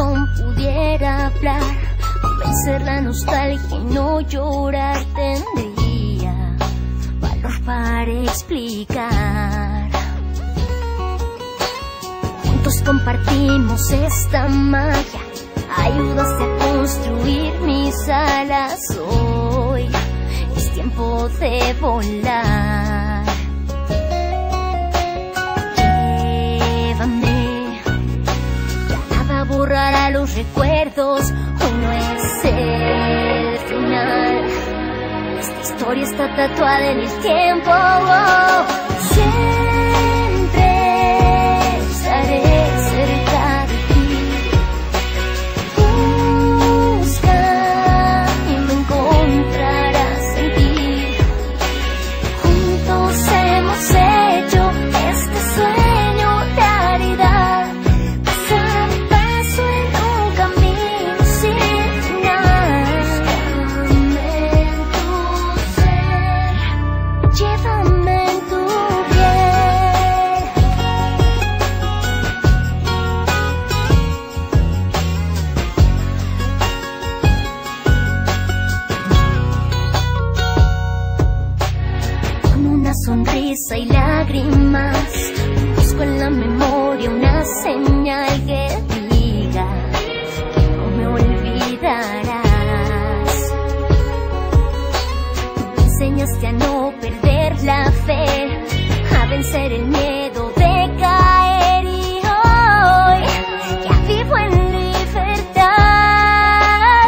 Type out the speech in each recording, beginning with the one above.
corazón pudiera hablar, vencer la nostalgia y no llorar, tendría valor para explicar. Juntos compartimos esta magia, ayudaste a construir mis alas. Hoy es tiempo de volar. Llévame, ya nada borrará los recuerdos. Hoy no es el final, esta historia está tatuada en el tiempo. Siempre estaré cerca de ti. Busca y me encontrarás en ti. Juntos hemos hecho este sueño realidad, paso a paso en un camino sin final. Llévame en tu piel. Con una sonrisa y lágrimas, busco en la memoria una señal que diga que no me olvidarás. Me enseñaste a no perder la fe, a vencer el miedo de caer, y hoy ya vivo en libertad.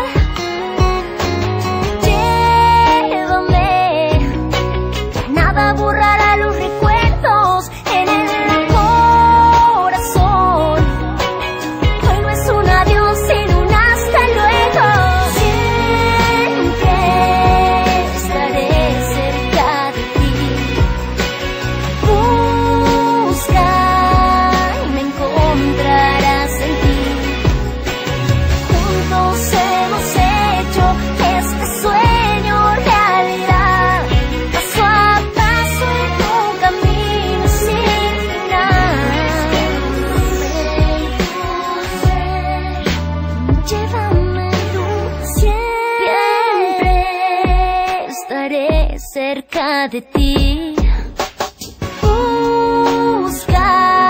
Llévame, ya nada borrará los recuerdos en el corazón. Hoy no es un adiós sino un hasta luego. Siempre estaré cerca de ti. Busca y me encontrarás en ti. Juntos hemos hecho este sueño realidad, paso a paso en un camino sin final. Llévame tú, siempre estaré cerca de ti. Busca